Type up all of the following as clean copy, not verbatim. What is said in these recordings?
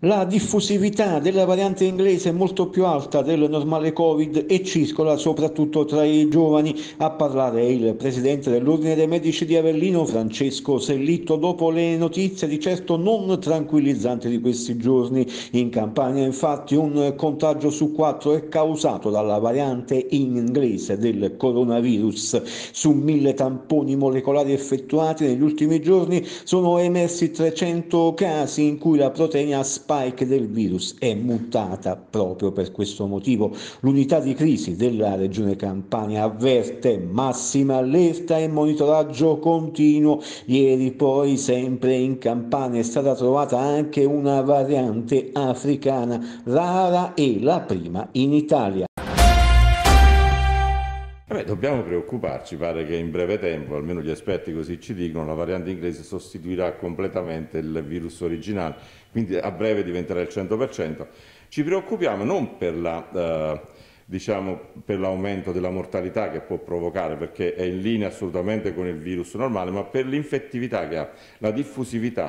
La diffusività della variante inglese è molto più alta del normale Covid e circola soprattutto tra i giovani. A parlare è il presidente dell'Ordine dei Medici di Avellino, Francesco Sellitto, dopo le notizie di certo non tranquillizzanti di questi giorni. In Campania, infatti, un contagio su 4 è causato dalla variante inglese del coronavirus. Su 1000 tamponi molecolari effettuati negli ultimi giorni sono emersi 300 casi in cui la proteina spike del virus è mutata proprio per questo motivo. L'unità di crisi della regione Campania avverte massima allerta e monitoraggio continuo. Ieri poi, sempre in Campania, è stata trovata anche una variante africana rara e la prima in Italia. Dobbiamo preoccuparci, pare che in breve tempo, almeno gli esperti così ci dicono, la variante inglese sostituirà completamente il virus originale, quindi a breve diventerà il 100%. Ci preoccupiamo non per per l'aumento della mortalità che può provocare, perché è in linea assolutamente con il virus normale, ma per l'infettività che ha. La diffusività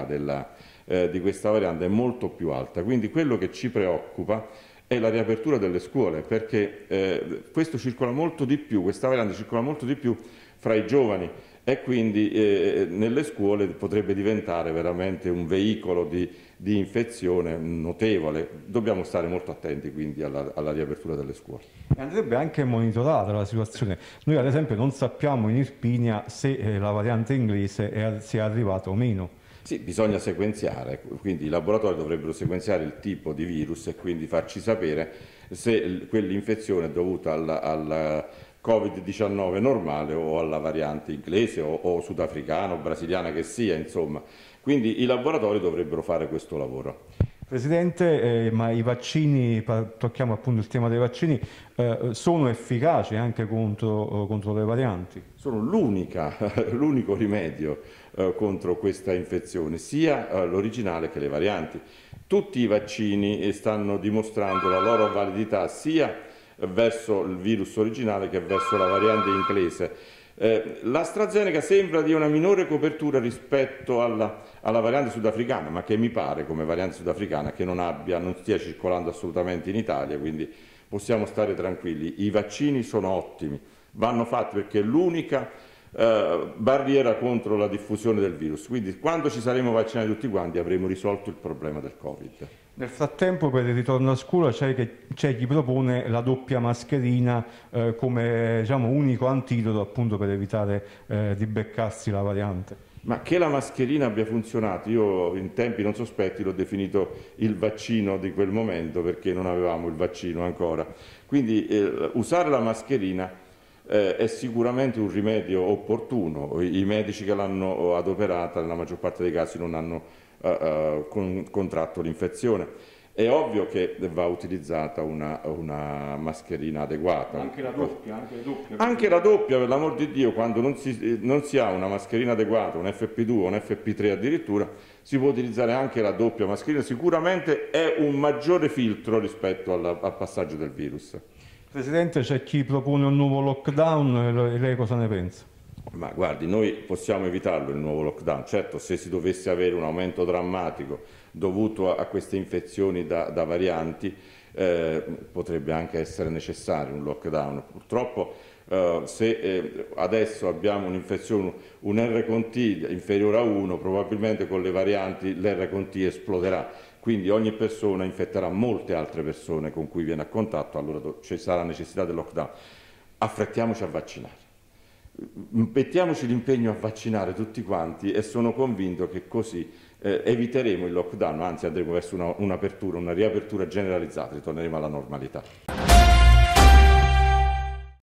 di questa variante è molto più alta, quindi quello che ci preoccupa è la riapertura delle scuole, perché questo circola molto di più, questa variante circola molto di più fra i giovani e quindi nelle scuole potrebbe diventare veramente un veicolo di infezione notevole. Dobbiamo stare molto attenti quindi alla riapertura delle scuole. Andrebbe anche monitorata la situazione. Noi ad esempio non sappiamo in Irpinia se la variante inglese sia arrivata o meno. Sì, bisogna sequenziare, quindi i laboratori dovrebbero sequenziare il tipo di virus e quindi farci sapere se quell'infezione è dovuta al Covid-19 normale o alla variante inglese o sudafricana o brasiliana che sia, insomma. Quindi i laboratori dovrebbero fare questo lavoro. Presidente, ma i vaccini, tocchiamo appunto il tema dei vaccini, sono efficaci anche contro le varianti? Sono l'unico rimedio contro questa infezione, sia l'originale che le varianti. Tutti i vaccini stanno dimostrando la loro validità sia verso il virus originale che verso la variante inglese. L'AstraZeneca sembra di una minore copertura rispetto alla variante sudafricana, ma che mi pare come variante sudafricana che non stia circolando assolutamente in Italia, quindi possiamo stare tranquilli. I vaccini sono ottimi, vanno fatti perché è l'unica barriera contro la diffusione del virus, quindi quando ci saremo vaccinati tutti quanti avremo risolto il problema del Covid. Nel frattempo, per il ritorno a scuola c'è chi propone la doppia mascherina come diciamo, unico antidoto appunto per evitare di beccarsi la variante. Ma che la mascherina abbia funzionato, io in tempi non sospetti l'ho definito il vaccino di quel momento perché non avevamo il vaccino ancora. Quindi usare la mascherina è sicuramente un rimedio opportuno. I medici che l'hanno adoperata nella maggior parte dei casi non hanno contratto l'infezione. È ovvio che va utilizzata una mascherina adeguata. Anche la doppia? Anche la doppia, per l'amor di Dio, quando non si ha una mascherina adeguata, un FP2 o un FP3 addirittura, si può utilizzare anche la doppia mascherina. Sicuramente è un maggiore filtro rispetto al passaggio del virus. Presidente, c'è chi propone un nuovo lockdown, e lei cosa ne pensa? Ma guardi, noi possiamo evitarlo il nuovo lockdown, certo se si dovesse avere un aumento drammatico dovuto a queste infezioni da varianti potrebbe anche essere necessario un lockdown. Purtroppo se adesso abbiamo un'infezione, un R con T inferiore a 1, probabilmente con le varianti l'R con T esploderà. Quindi ogni persona infetterà molte altre persone con cui viene a contatto, allora ci sarà necessità del lockdown. Affrettiamoci a vaccinare. Mettiamoci l'impegno a vaccinare tutti quanti e sono convinto che così eviteremo il lockdown, anzi andremo verso un'apertura, una riapertura generalizzata, ritorneremo alla normalità.